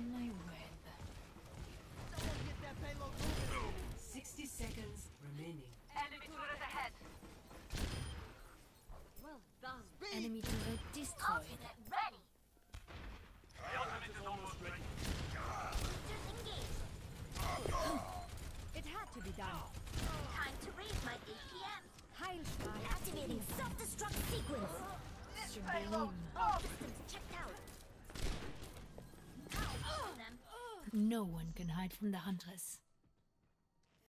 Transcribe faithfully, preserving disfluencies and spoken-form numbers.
my web. Someone get that payload moving. Sixty seconds remaining. Enemy turret ahead. Well done. Enemy turret destroyed. Ultimate ready. The ultimate is almost ready. Boosters engaged. It had to be done. Time to raise my A P M. Heilstrahl Activating self-destruct sequence. Sublime. All systems checked out. I'll kill them. No one can hide from the Huntress.